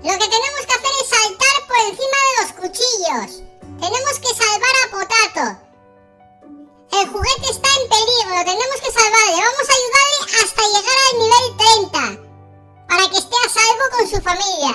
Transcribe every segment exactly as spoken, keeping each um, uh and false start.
Lo que tenemos que hacer es saltar por encima de los cuchillos. Tenemos que salvar a Potato. El juguete está en peligro, tenemos que salvarle. Vamos a ayudarle hasta llegar al nivel treinta. Para que esté a salvo con su familia.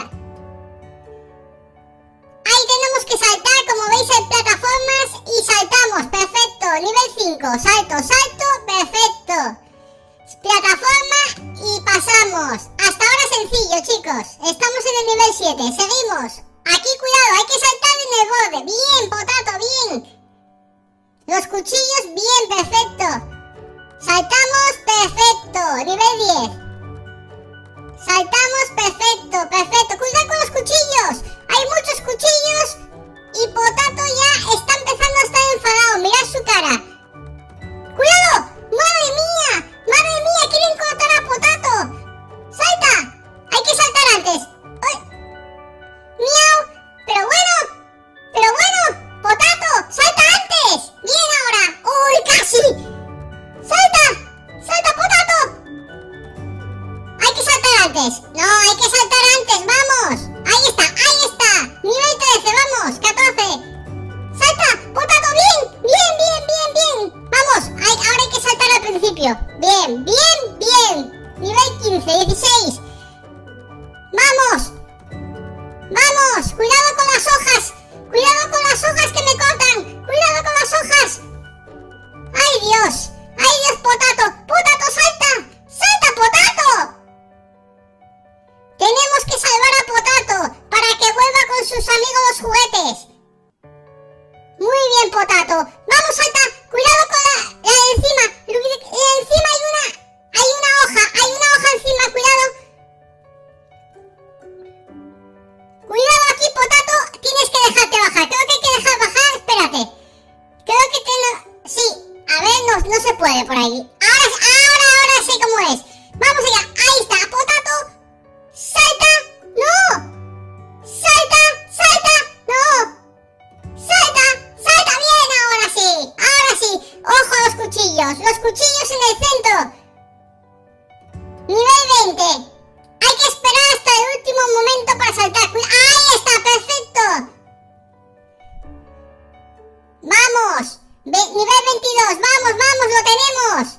Ahí tenemos que saltar, como veis, en plataformas y saltamos. Perfecto, nivel cinco. Salto, salto, perfecto. Plataforma y pasamos. Hasta ahora sencillo, chicos. Estamos en el nivel siete. Seguimos. Aquí, cuidado, hay que saltar en el borde. Bien, Potato, bien. Los cuchillos, bien, perfecto. Saltamos, perfecto. Nivel diez. Saltamos, perfecto, perfecto. Cuidado con los cuchillos. Hay muchos cuchillos. Y Potato ya está empezando a estar enfadado. Mirad su cara. ¡Cuidado! ¡Madre mía! ¡Madre mía! ¡Quieren cortar a Potato! ¡Salta! Hay que saltar antes. ¡Ay! ¡Miau! ¡Pero bueno! ¡Pero bueno! ¡Potato! ¡Salta antes! ¡Bien ahora! ¡Uy, casi! ¡Salta! ¡Salta, Potato! Hay que saltar antes. No, hay que saltar antes. ¡Vamos! Ahí está, ahí está. Nivel trece, vamos. catorce. ¡Salta! ¡Potato! ¡Bien! ¡Bien, bien, bien, bien! Vamos, hay, ahora hay que saltar al principio. Bien, bien, bien. Nivel quince, dieciséis. ¡Vamos! ¡Vamos! ¡Cuidado con las hojas! ¡Cuidado con las hojas que me cortan! ¡Cuidado con las hojas! ¡Ay, Dios! ¡Ay, Dios, Potato! ¡Potato, salta! ¡Salta, Potato! Tenemos que salvar a Potato para que vuelva con sus amigos los juguetes. Muy bien, Potato. Vamos, salta. Cuidado con la, la de encima. Encima hay una, hay una hoja. Hay una hoja encima. Cuidado. Cuidado aquí, Potato. Tienes que dejarte bajar. Creo que hay que dejar bajar. Espérate. Creo que te lo... Sí. A ver, no, no se puede por ahí. Ahora, ahora, ahora sé cómo es. Vamos allá. Ahí está, Potato. ¡Salta! ¡No! ¡Salta! ¡Salta! ¡No! ¡Salta! ¡Salta! ¡Bien! ¡Ahora sí! ¡Ahora sí! ¡Ojo a los cuchillos! ¡Los cuchillos en el centro! Nivel veinte. Hay que esperar hasta el último momento para saltar. ¡Ahí está! ¡Perfecto! ¡Vamos! Ve nivel veintidós. ¡Vamos, vamos! ¡Lo tenemos!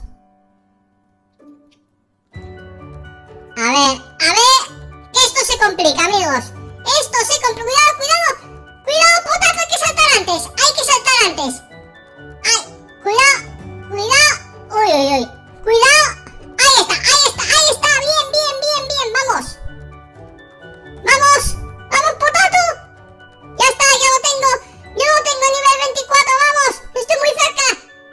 A ver, a ver. Esto se complica, amigos. Esto se complica. Cuidado, cuidado. Cuidado, Potato. Hay que saltar antes. Hay que saltar antes. Ay, cuidado. Cuidado. Uy, uy, uy. Cuidado. Ahí está, ahí está, ahí está. Bien, bien, bien, bien. Vamos. Vamos. Vamos, Potato. Ya está, ya lo tengo. Yo lo tengo nivel veinticuatro. Vamos. Estoy muy cerca.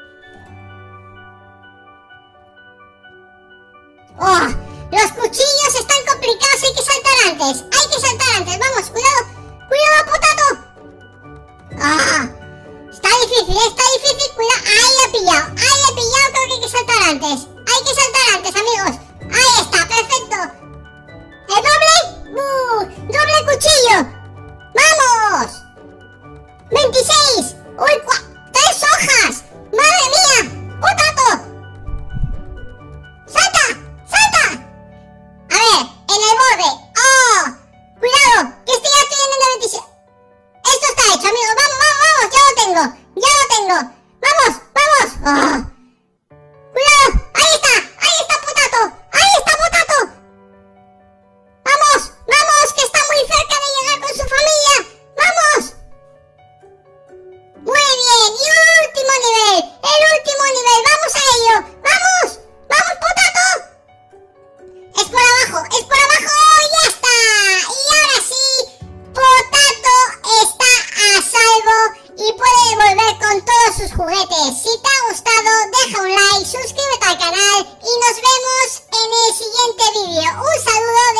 Oh. Los cuchillos están complicados, hay que saltar antes. Hay que saltar antes, vamos, cuidado. Cuidado, Potato. Ah, está difícil, está difícil. Cuidado, ahí lo he pillado. Ahí lo he pillado, creo que hay que saltar antes. Hay que saltar antes, amigos. Ahí está, perfecto. ¿El doble? Uh, doble cuchillo. ¡Vamos! veintiséis. Uy, tres hojas. ¡Madre mía! ¡Potato! ¡Salta! ¡Salta! A ver, en el borde. ¡Oh! Cuidado, que estoy ya estoy en el veintisiete. Esto está hecho, amigos. Vamos, vamos, vamos. Ya lo tengo. Ya lo tengo. Vamos, vamos. ¡Oh! Cuidado. Ahí está. Ahí está, Potato. Ahí está, Potato. Vamos, vamos, que está muy cerca de llegar con su familia. Vamos. Muy bien. Y el último nivel. El último nivel. Vamos a ello. Vamos. Vamos, Potato. Es por abajo, es por abajo, ya está. Y ahora sí, Potato está a salvo y puede volver con todos sus juguetes. Si te ha gustado, deja un like, suscríbete al canal y nos vemos en el siguiente vídeo. Un saludo de